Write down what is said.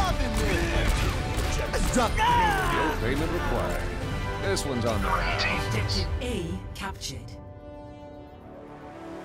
No payment required. This one's on the... Objective A captured.